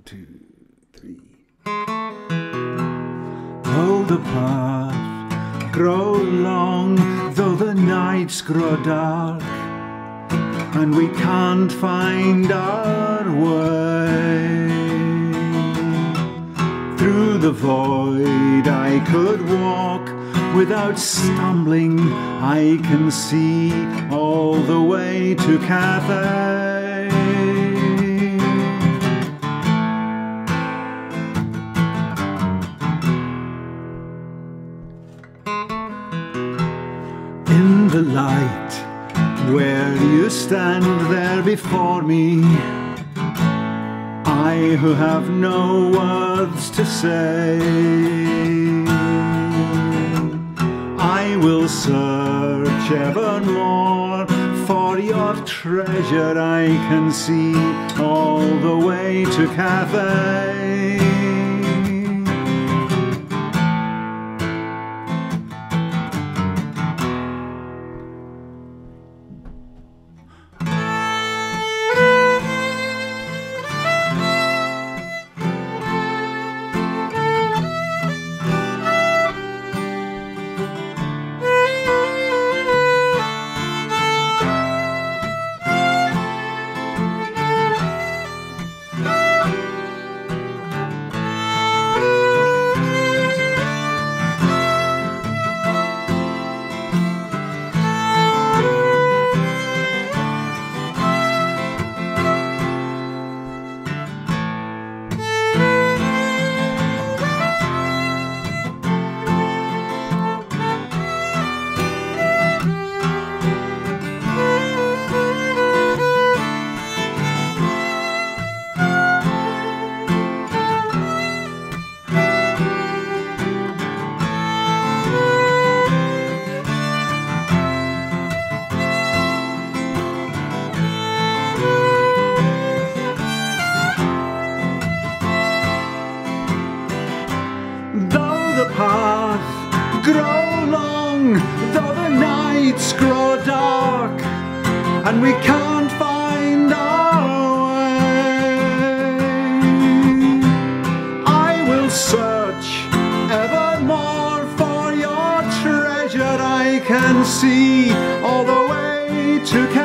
2, 3. Though the path grow long, though the nights grow dark, and we can't find our way, through the void I could walk without stumbling. I can see all the way to Cathay. In the light where you stand there before me, I who have no words to say, I will search evermore for your treasure. I can see all the way to Cathay. Path grow long, though the nights grow dark, and we can't find our way, I will search evermore for your treasure. I can see all the way to